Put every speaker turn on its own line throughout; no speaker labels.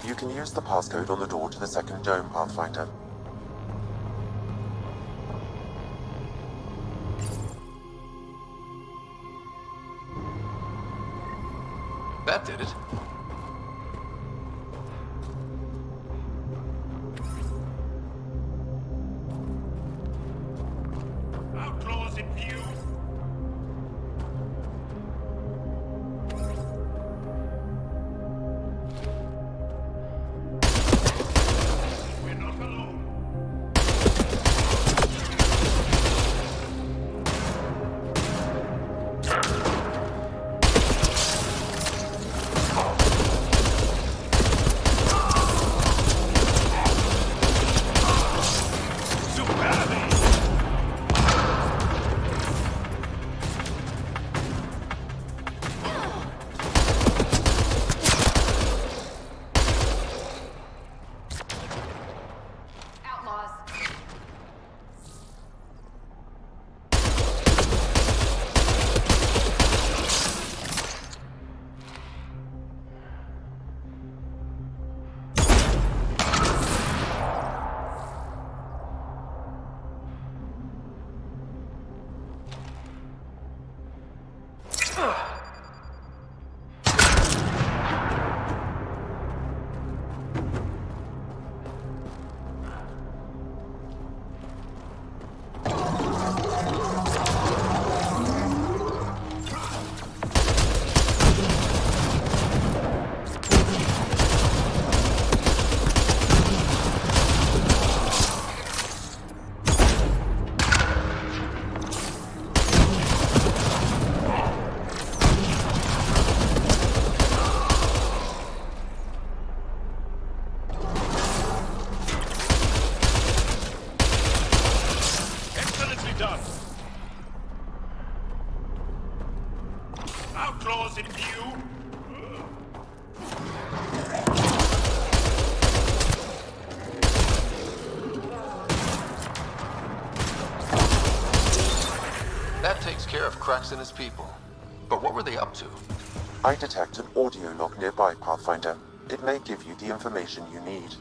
You can use the passcode on the door to the second dome, Pathfinder.
That did it.
Outlaws in view. We're not alone. Outlaws in view.
That takes care of Cracks and his people. But what were they up to?
I detect an audio log nearby, Pathfinder. It may give you the information you need.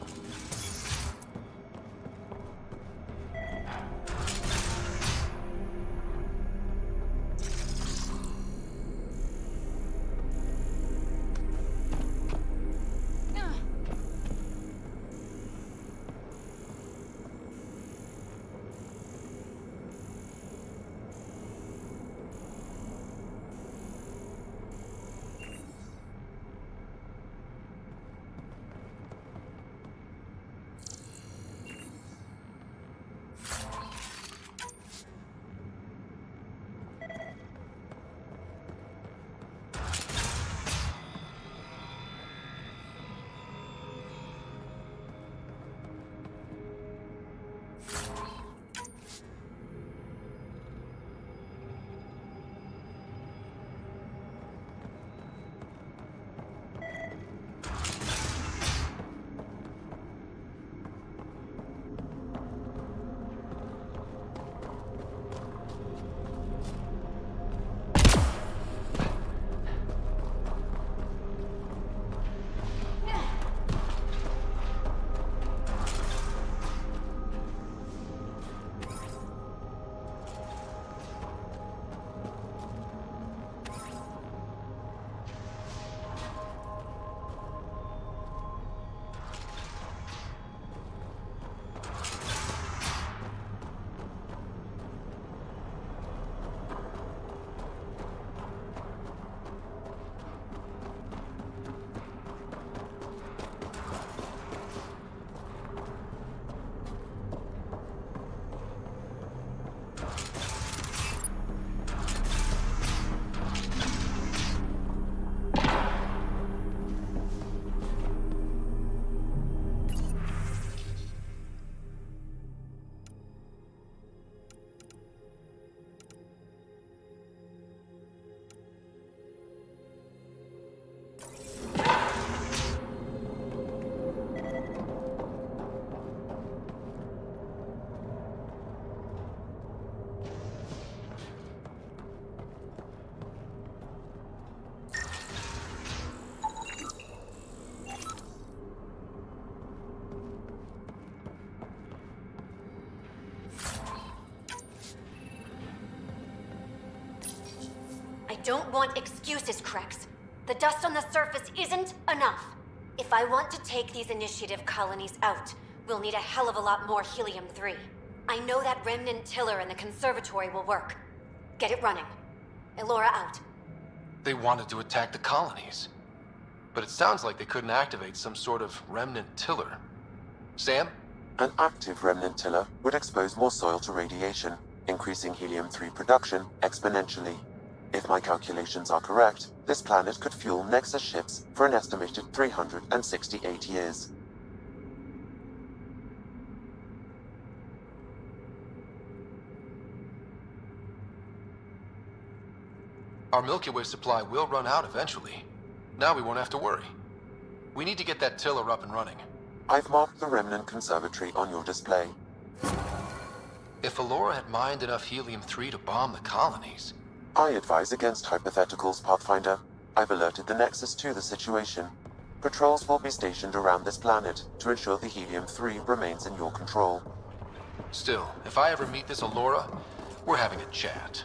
don't want excuses, Krex. The dust on the surface isn't enough. If I want to take these initiative colonies out, we'll need a hell of a lot more helium-3. I know that remnant tiller in the conservatory will work. Get it running. Elora out.
They wanted to attack the colonies. But it sounds like they couldn't activate some sort of remnant tiller. Sam?
An active remnant tiller would expose more soil to radiation, increasing helium-3 production exponentially. If my calculations are correct, this planet could fuel Nexus ships for an estimated 368 years.
Our Milky Way supply will run out eventually. Now we won't have to worry. We need to get that tiller up and running.
I've marked the remnant conservatory on your display.
If Elora had mined enough helium-3 to bomb the colonies...
I advise against hypotheticals, Pathfinder. I've alerted the Nexus to the situation. Patrols will be stationed around this planet to ensure the helium-3 remains in your control.
Still, if I ever meet this Elora, we're having a chat.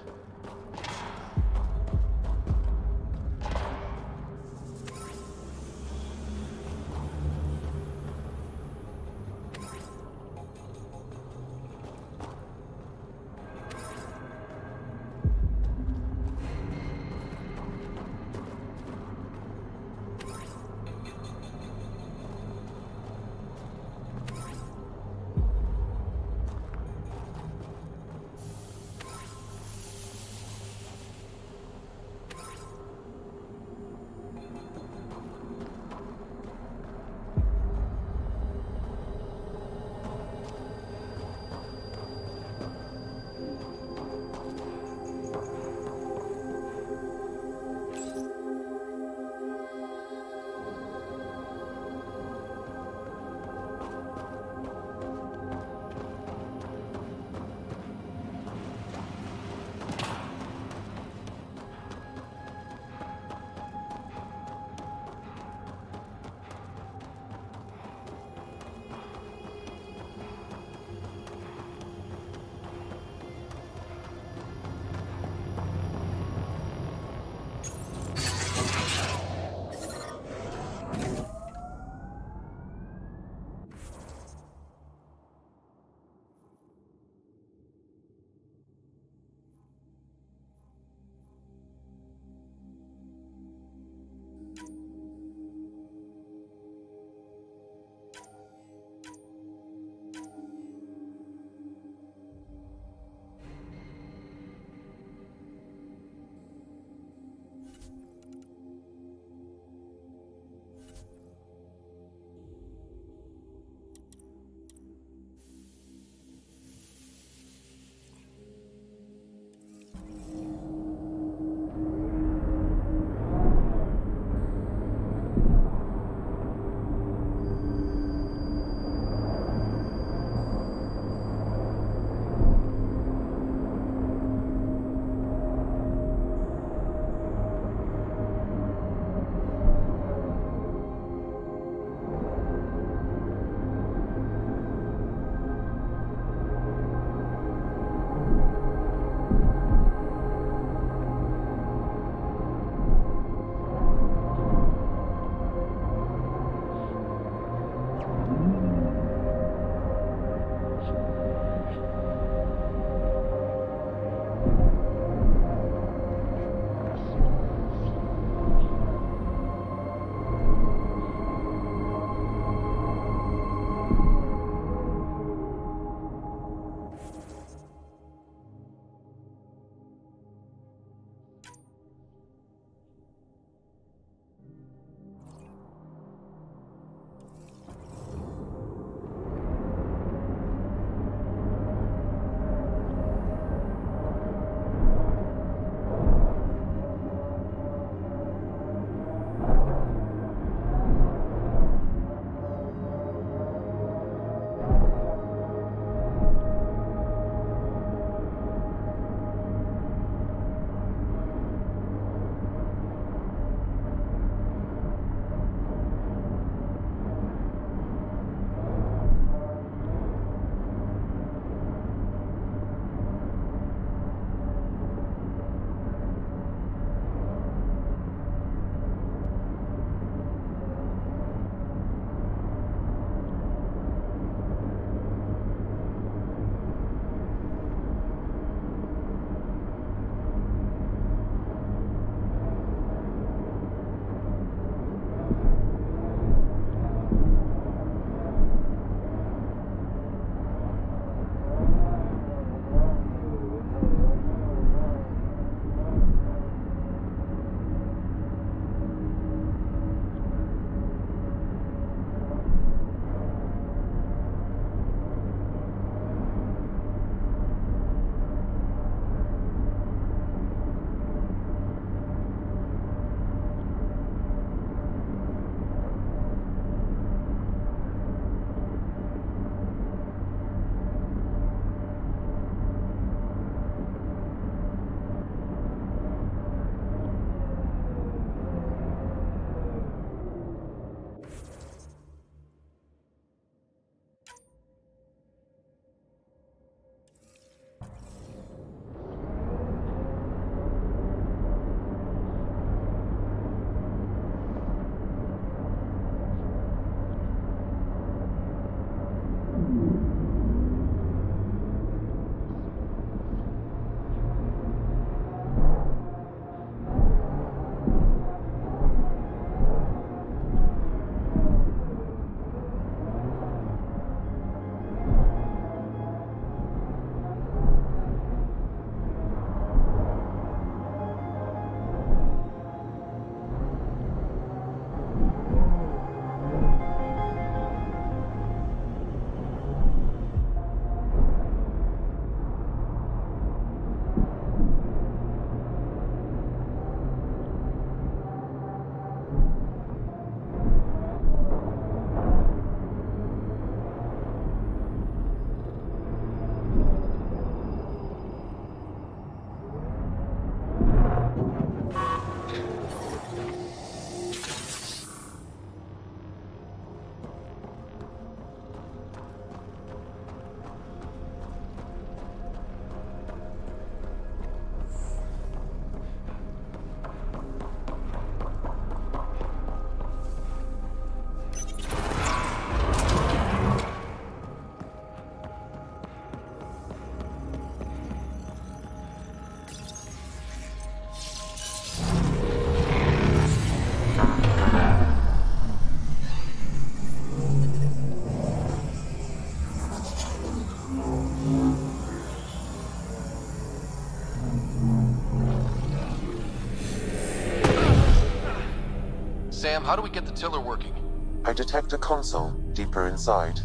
Sam, how do we get the tiller working?
I detect a console deeper inside.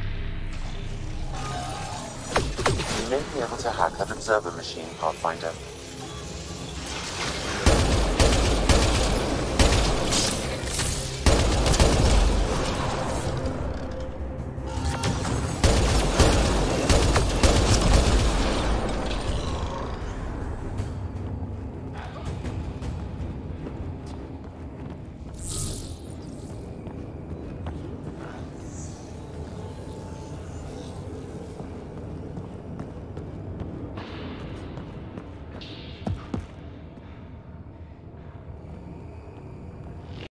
You may be able to hack that observer machine, Pathfinder.